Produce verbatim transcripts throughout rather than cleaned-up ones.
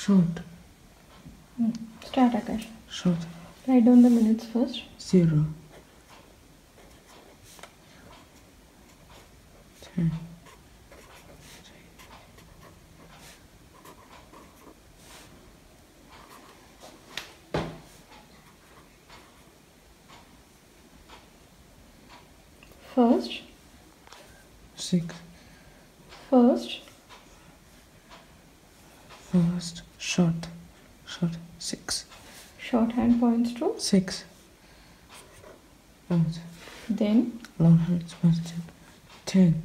Short. Hmm. Start, Aakash. Short. Write down the minutes first. Zero. Ten. First. Six. First. First. Short. Short. Six. Shorthand points to. Six. Out. Then. Long hand points to. Ten.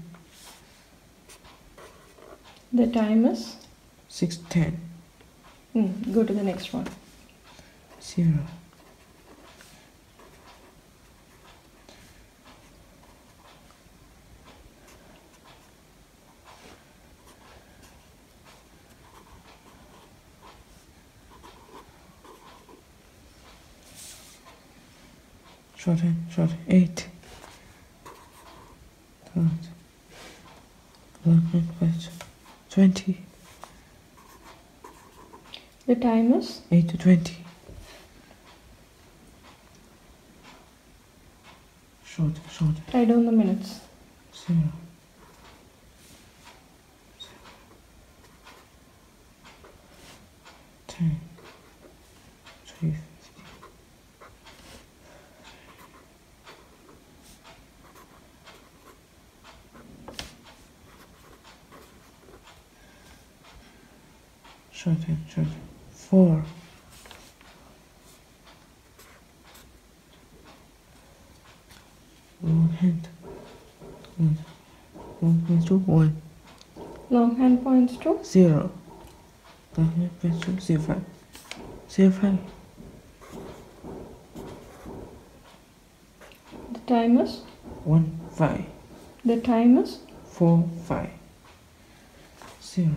The time is. Six. Ten. Hmm. Go to the next one. Zero. Short hand, short hand. Eight. Third. Long hand points to. Twenty. The time is. Eight to twenty. Short, short. Write down the minutes. Zero. Ten. Three. Short hand, short hand. Four. Long hand. One. Long hand to one. Long hand points to. Zero. Long hand points to zero five. Zero five. The time is. One five. The time is. Four five. Zero.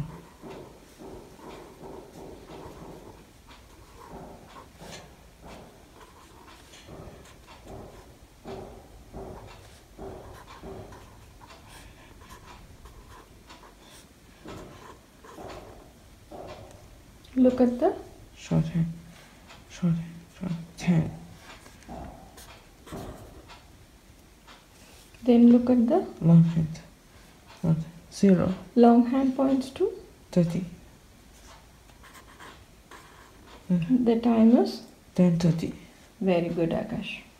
Look at the. Short hand. Short hand. Short hand. Ten. Then look at the. Long hand. Long hand. Zero. Long hand points to. Thirty. The time is. Ten thirty. Very good, Aakash.